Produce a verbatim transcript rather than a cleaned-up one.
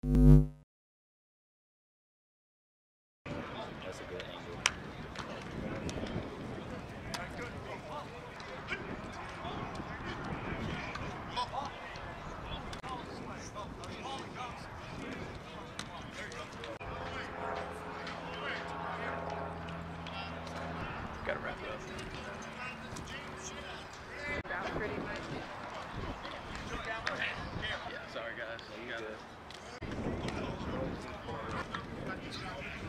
That's a good angle. Gotta wrap it up. Pretty much. Yeah, sorry guys. You got it.